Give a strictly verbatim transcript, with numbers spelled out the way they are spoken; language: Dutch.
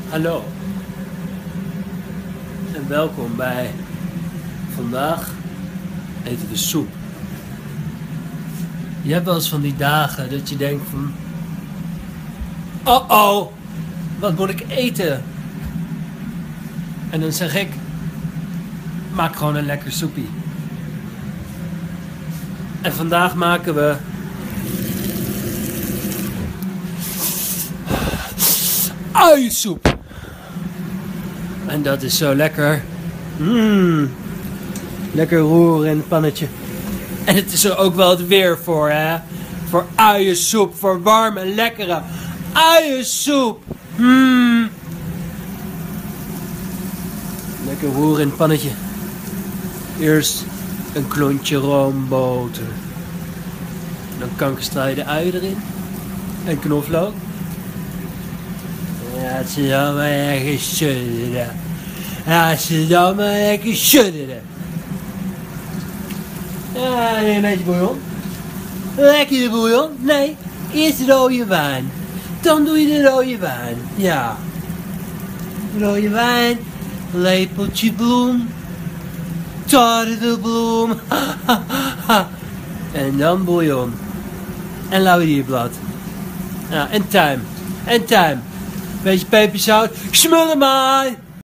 Hallo en welkom bij Vandaag eten we soep. Je hebt wel eens van die dagen dat je denkt van oh oh, wat moet ik eten? En dan zeg ik, maak gewoon een lekker soepie. En vandaag maken we uiensoep. En dat is zo lekker. Mmm. Lekker roeren in het pannetje. En het is er ook wel het weer voor, hè? Voor uiensoep, voor warme, lekkere uiensoep. Mmm. Lekker roeren in het pannetje. Eerst een klontje roomboter. Dan kankerstraal je de uien erin. En knoflook. Ja, ze dan maar lekker sudderen. Ja, ze dan maar lekker sudderen. Ja, een beetje bouillon. Lekkere bouillon? Nee, eerst rode wijn. Dan doe je de rode wijn. Ja. Rode wijn. Lepeltje bloem. Tarwebloem. En dan bouillon. En laurierblad. Ja, en tijm. En tijm. Beetje peperzout. Smullen maar.